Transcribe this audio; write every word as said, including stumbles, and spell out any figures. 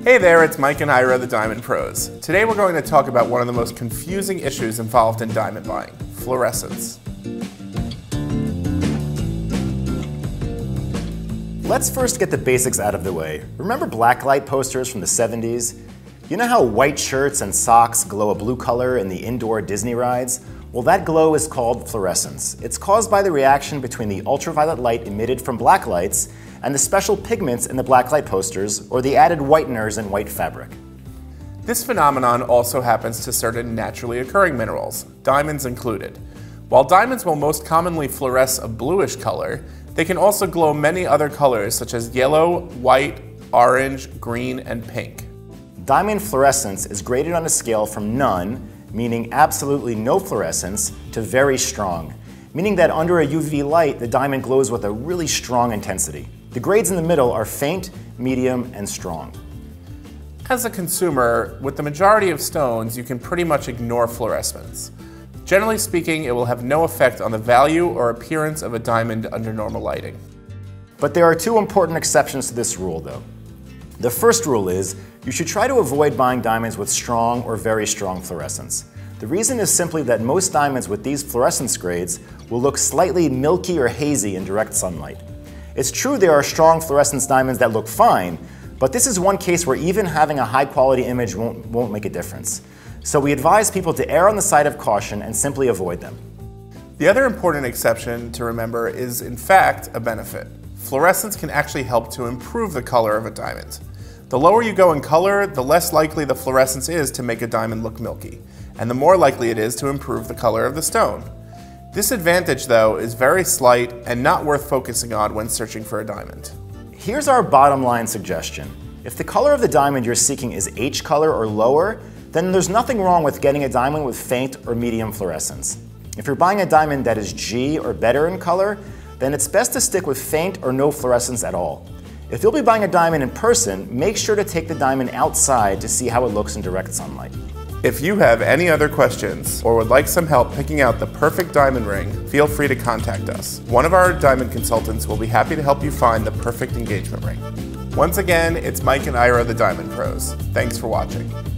Hey there, it's Mike and Ira, the Diamond Pros. Today we're going to talk about one of the most confusing issues involved in diamond buying, fluorescence. Let's first get the basics out of the way. Remember blacklight posters from the seventies? You know how white shirts and socks glow a blue color in the indoor Disney rides? Well, that glow is called fluorescence. It's caused by the reaction between the ultraviolet light emitted from blacklights and the special pigments in the blacklight posters, or the added whiteners in white fabric. This phenomenon also happens to certain naturally occurring minerals, diamonds included. While diamonds will most commonly fluoresce a bluish color, they can also glow many other colors such as yellow, white, orange, green, and pink. Diamond fluorescence is graded on a scale from none, meaning absolutely no fluorescence, to very strong, meaning that under a U V light, the diamond glows with a really strong intensity. The grades in the middle are faint, medium, and strong. As a consumer, with the majority of stones, you can pretty much ignore fluorescence. Generally speaking, it will have no effect on the value or appearance of a diamond under normal lighting. But there are two important exceptions to this rule, though. The first rule is, you should try to avoid buying diamonds with strong or very strong fluorescence. The reason is simply that most diamonds with these fluorescence grades will look slightly milky or hazy in direct sunlight. It's true there are strong fluorescence diamonds that look fine, but this is one case where even having a high-quality image won't, won't make a difference. So we advise people to err on the side of caution and simply avoid them. The other important exception to remember is, in fact, a benefit. Fluorescence can actually help to improve the color of a diamond. The lower you go in color, the less likely the fluorescence is to make a diamond look milky, and the more likely it is to improve the color of the stone. This advantage, though, is very slight and not worth focusing on when searching for a diamond. Here's our bottom line suggestion. If the color of the diamond you're seeking is H color or lower, then there's nothing wrong with getting a diamond with faint or medium fluorescence. If you're buying a diamond that is G or better in color, then it's best to stick with faint or no fluorescence at all. If you'll be buying a diamond in person, make sure to take the diamond outside to see how it looks in direct sunlight. If you have any other questions or would like some help picking out the perfect diamond ring, feel free to contact us. One of our diamond consultants will be happy to help you find the perfect engagement ring. Once again, it's Mike and Ira, the Diamond Pros. Thanks for watching.